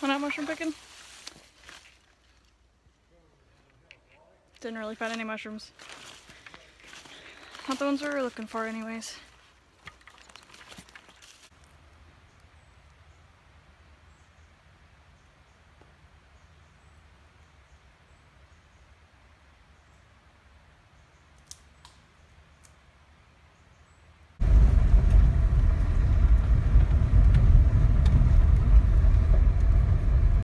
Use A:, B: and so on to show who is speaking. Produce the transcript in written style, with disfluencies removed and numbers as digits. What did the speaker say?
A: Went out mushroom picking? Didn't really find any mushrooms. Not the ones we were looking for anyways.